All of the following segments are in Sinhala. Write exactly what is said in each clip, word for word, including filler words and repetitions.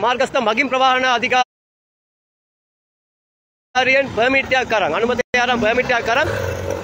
මාර්ගස්ථ මගින් ප්‍රවාහන අධිකාරියෙන් පර්මිට් එකක් අරන් අනුමැතිය අරන් පර්මිට් එකක් අරන්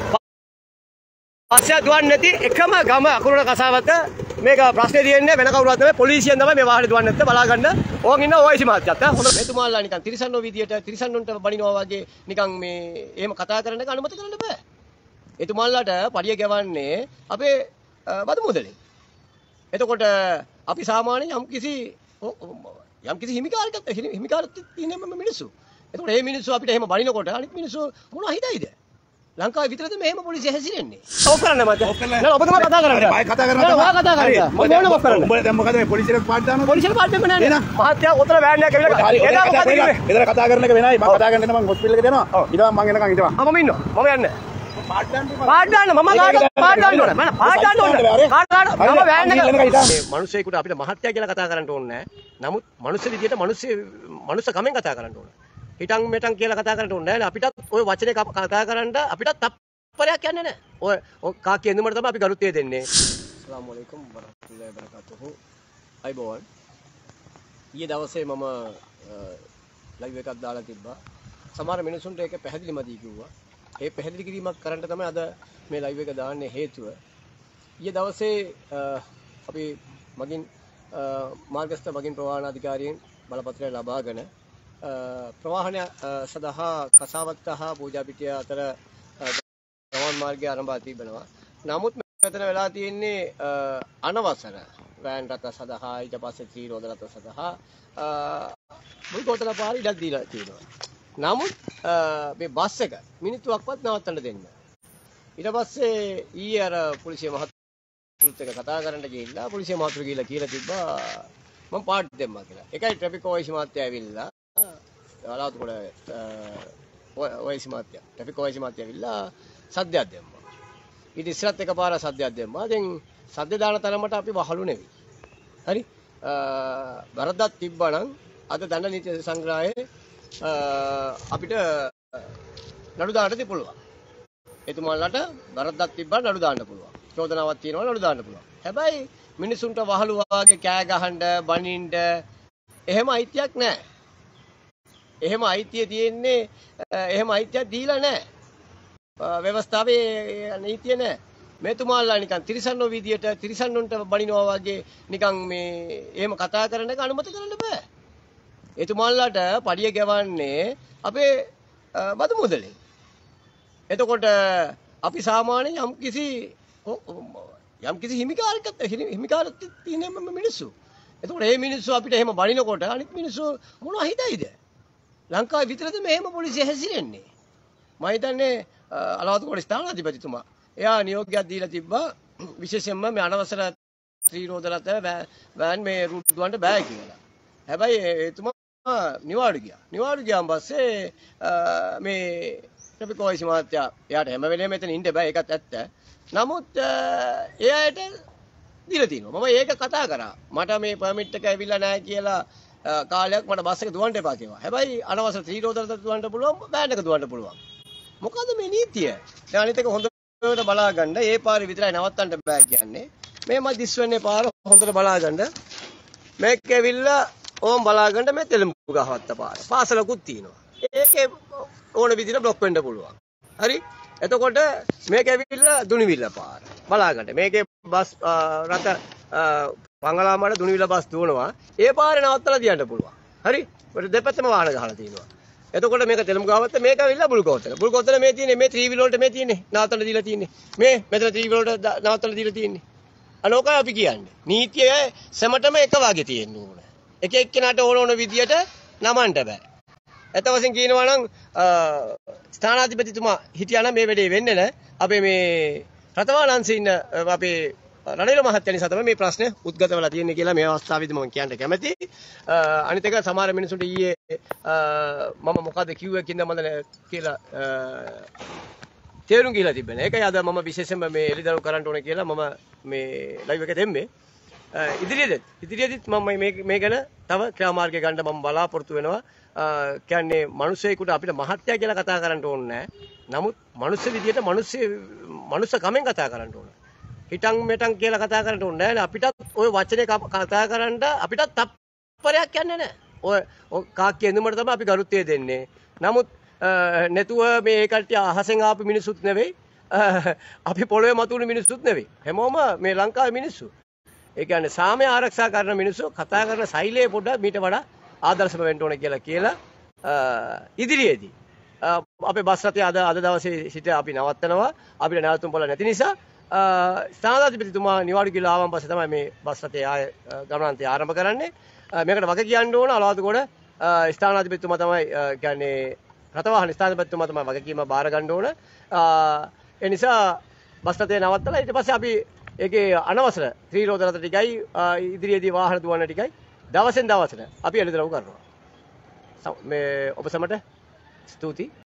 පස්සේ දුවන්නේ නැති එකම ගම අකුරුණ කසාවත මේක ප්‍රශ්නේ තියෙන්නේ වෙන කවුරුවත් නෙමෙයි පොලිසියෙන් තමයි මේ වාහනේ දුවන්නේ නැත්තේ බලා ගන්න ඕන් ඉන්න ඕයිසි මහත්තයාත් හොඳ මෙතුමාලා නිකන් තිරිසන්නෝ විදියට තිරිසන්නුන්ට බනිනවා වගේ නිකන් මේ එහෙම කතා කරන්න එක අනුමත කරන්න බෑ. එතුමාලාට පඩිය ගෙවන්නේ අපේ බදු මුදලෙන්. එතකොට අපි සාමාන්‍යයෙන් යම් කිසි යම් කිසි හිමිකාරකත් හිමිකාරත් තියෙන මිනිස්සු. එතකොට මේ මිනිස්සු අපිට එහෙම බනිනකොට අනිත් මිනිස්සු මොනවා හිතයිද? ලංකාවේ විතරද මෙහෙම පොලිසිය හැසිරෙන්නේ? ඔව් කරන්න මත. නෑ ඔබ තමයි කතා කරන්නේ. මම කතා කරනවා. ඔයා කතා කරන්නේ. මම ඕනේ මොකක් කරන්නේ? උඹ දැන් මොකද මේ පොලිසියට පාඩ දානවා? පොලිසියට පාඩ දෙන්න නෑ. එහෙනම් මහත්තයා උතර වෑන් එකක් ඇවිල්ලා එදා මොකද කිව්වේ? එදා කතා කරන එක වෙනයි. මම කතා කරන්න මම හොස්පිටල් එකට යනවා. ඊට මම එනකන් හිටවා. ආ මම ඉන්නවා. මම යන්නේ. පාඩ දාන්න පාඩ දාන්න මම කාට පාඩ දාන්න ඕනේ. මම පාඩ දාන්න ඕනේ. කාට කාට මම වෑන් එක මේ මිනිස්සෙකුට අපිට මහත්තයා කියලා කතා කරන්න ඕනේ නෑ. නමුත් මිනිස්සු විදියට මිනිස්සු මනුස්ස කමෙන් කතා කරන්න ඕනේ. හිටන් මෙටන් කියලා කතා කරන්න ඕනේ නෑ. අපිටත් ওই වචනේ කතා කරන්න අපිටත් පරයක් යන්නේ නැහැ. ඔය කාකිය එන්නුමට තමයි අපි ගරුත්වය දෙන්නේ. අස්ලාමු අලයිකුම් වරහ්මතුල්ලාහි වබරකාතුහු. අයිබෝන්. ඊයේ දවසේ මම ලයිව් එකක් දාලා තිබ්බා. සමහර මිනිසුන්ට ඒක පැහැදිලිමදී කිව්වා. ඒ පැහැදිලි කිරීමක් කරන්න තමයි අද මේ ලයිව් එක දාන්නේ හේතුව. ඊයේ දවසේ අපි මගින් මාර්ගස්ථ මගින් ප්‍රවාහන අධිකාරියෙන් බලපත්‍රය ලබාගෙන ප්‍රවාහනය සඳහා කසාවත්ත හා පූජා පිටිය අතර ගමන් මාර්ගය ආරම්භ තිබෙනවා. නමුත් මෙතන වෙලා තියෙන්නේ අනවසර වෑන් රථ සඳහා ඊට පස්සේ ත්‍රිරෝද රථ සඳහා බුල්කොතල පාරේ ඉඩක් දීලා තියෙනවා. නමුත් මේ බස් එක මිනිත්තුවක්වත් නවත්තන්න දෙන්නේ නැහැ. ඊට පස්සේ ඊයේ අර පොලිසිය මහතුරුත් එක්ක කතා කරන්න ගිහිල්ලා පොලිසිය මහතුරු ගිහිල්ලා කියලා තිබ්බා මම පාට් දෙම්මා කියලා. ඒකයි ට්‍රැෆික් ඕයිසි මහත්තයා ඇවිල්ලා අලාතුකොට ඕයිසි මහත්තයා ට්‍රැෆික් ඕයිසි මහත්තයා ඇවිල්ලා සද්දයක් දැම්මා. ඊට ඉස්සරත් එකපාර සද්දයක් දැම්මා. දැන් සද්ද දාන තරමට අපි වහලු නෙවෙයි. හරි? වරදක් තිබ්බනම් අද දඬ නීති සංග්‍රහයේ අපිට නඩු දාන්න පුළුවන්. එතුමාලට වරදක් තිබ්බම නඩු දාන්න පුළුවන්. චෝදනාවක් තියෙනවා නඩු දාන්න පුළුවන්. හැබැයි මිනිසුන්ට වහලු වාගේ කෑ ගහන්න, බනින්න එහෙම අයිතියක් නැහැ. එහෙම අයිතිය තියෙන්නේ එහෙම අයිතියක් දීලා නැහැ. ව්‍යවස්ථාවේ නීතිය නැහැ. මෙතුමාලා නිකන් තිරිසන්නෝ විදියට තිරිසන්නුන්ට බනිනවා වගේ නිකන් මේ එහෙම කතා කරන එක අනුමත කරන්න බෑ. එතුමාලාට පඩිය ගෙවන්නේ අපේ බදු මුදලෙන්. එතකොට අපි සාමාන්‍යයෙන් යම් කිසි යම් කිසි හිමිකාරකත් හිමිකාරත් තියෙන මිනිස්සු. එතකොට මේ මිනිස්සු අපිට එහෙම බනිනකොට අනිත් මිනිස්සු මොනවා හිතයිද? ලංකාවේ විතරද මෙහෙම පොලිසිය හැසිරෙන්නේ? මම හිතන්නේ අලවතුගොඩ ස්ථානාධිපතිතුමා එයා නියෝගයක් දීලා තිබ්බා විශේෂයෙන්ම මේ අනවසර ත්‍රිරෝද රථ වෑන් මේ රූට් දුවන්න බෑ කියලා. හැබැයි එතුමා නිවාඩු ගියා. නිවාඩු ගියාන් පස්සේ මේ ට්‍රැෆික් ඕයිසි මහත්තයා එයාට හැම වෙලේම මෙතන ඉන්න බෑ ඒකත් ඇත්ත. නමුත් එයාට දීලා තිනවා. මම ඒක කතා කරා. මට මේ පර්මිට් එක ඇවිල්ලා නැහැ කියලා කාලයක් මට බස් එක දුවන්න එපා කිව්වා. හැබැයි අනවසර ත්‍රිරෝද රථ දුවන්න පුළුවන් වෑන් එක දුවන්න පුළුවන්. මොකද මේ නීතිය? දැන් අනිත් එක හොඳට බලා ගන්න. ඒ පාරේ විතරයි නවත්තන්න බෑ කියන්නේ. මේ මම දිස් වෙන්නේ පාර හොඳට බලා ගන්න. මේක ඇවිල්ලා ඕම් බලා ගන්න මේ තෙලුම් ගහවත්ත පාර. පාසලකුත් තියෙනවා. ඒකේ ඕන විදිහට බ්ලොක් වෙන්න පුළුවන්. හරි? එතකොට මේක ඇවිල්ලා දුනිවිල්ල පාර. බලා ගන්න. මේකේ බස් රථ පංගලාමාට දුනිවිල්ල බස් දුවනවා. ඒ පාරේ නවත්තලා තියන්න පුළුවන්. හරි? ඒකට දෙපැත්තම වාහන ගහලා තියෙනවා. එතකොට මේක තෙලුම් ගාවත්ත මේක ඇවිල්ලා බුල්කොතල. බුල්කොතල මේ තියෙන්නේ මේ ත්‍රිවිල් වලට මේ තියෙන්නේ නවත්තන්න දීලා තියෙන්නේ. මේ මෙතන ත්‍රිවිල් වලට නවත්තන්න දීලා තියෙන්නේ. අනෝකයි අපි කියන්නේ. නීතිය සමටම එක වගේ තියෙන්න ඕන. එක එක්කෙනාට ඕන ඕන විදියට නමන්න බෑ. එත වශයෙන් කියනවා නම් ස්ථානාධිපතිතුමා හිටියානම් මේ වැඩේ වෙන්නේ නැහැ. අපේ මේ රතවාලංශේ ඉන්න අපේ රනිල මහත්තයා නිසා තමයි මේ ප්‍රශ්නේ උද්ගත වෙලා තියෙන්නේ කියලා මේ අවස්ථාවේදී මම කියන්න කැමතියි. අනිත් එක සමහර මිනිසුන්ට ඊයේ මම මොකද කිව්වේ කියන්න මම කියලා තේරුම් ගිහලා තිබෙනවා. ඒකයි අද මම විශේෂයෙන්ම මේ එළිදරව් කරන්න ඕනේ කියලා මම මේ ලයිව් එක දෙන්නේ. ඉදිරියේදී ඉදිරියේදීත් මම මේ මේ ගැන තව ක්‍රියාමාර්ගය ගන්න මම බලාපොරොත්තු වෙනවා. කියන්නේ මිනිස්සෙකුට අපිට මහත්ය කියලා කතා කරන්න ඕනේ නැහැ. නමුත් මිනිස්ස විදියට මිනිස්ස මිනිස්ස කමෙන් කතා කරන්න ඕනේ. හිටන් මෙටන් කියලා කතා කරන්න ඕනේ නැහැ. අපිටත් ওই වචනේ කතා කරන්න අපිටත් තප්පරයක් යන්නේ නැහැ. ඔය කාක්කි ඇඳුමට තමයි අපි ගරුත්වය දෙන්නේ. නමුත් නැතුව මේ ඒ කට්ටිය අහසෙන් ආපු මිනිසුත් නෙවෙයි. අපි පොළොවේ මතුණු මිනිස්සුත් නෙවෙයි. හැමෝම මේ ලංකාවේ මිනිස්සු. ඒ කියන්නේ සාමය ආරක්ෂා කරන මිනිස්සු කතා කරන ශෛලිය පොඩ්ඩක් මීට වඩා ආදර්ශම වෙන්න ඕනේ කියලා කියලා ඉදිරියේදී අපේ බස් රථය අද අද දවසේ සිට අපි නවත්තනවා. අපිට නැවතුම් පොළ නැති නිසා ස්ථානාධිපතිතුමා නිවාඩු කියලා ආවන් පස්සේ තමයි මේ බස් රථය ආය ගමනාන්තය ආරම්භ කරන්නේ. මේකට වග කියන්න ඕන අලුවාතුගොඩ ස්ථානාධිපතිතුමා තමයි කියන්නේ රථවාහන ස්ථානාධිපතිතුමා තමයි වගකීම බාර ගන්න ඕන. ඒ නිසා බස් රථය නවත්තලා ඊට පස්සේ අපි ඒකේ අනවසර ත්‍රිරෝද රථ ටිකයි ඉදිරියේදී වාහන දුවන ටිකයි දවසෙන් දවසට අපි එළිදරව් කරනවා. මේ ඔබ සමට ස්තුතියි.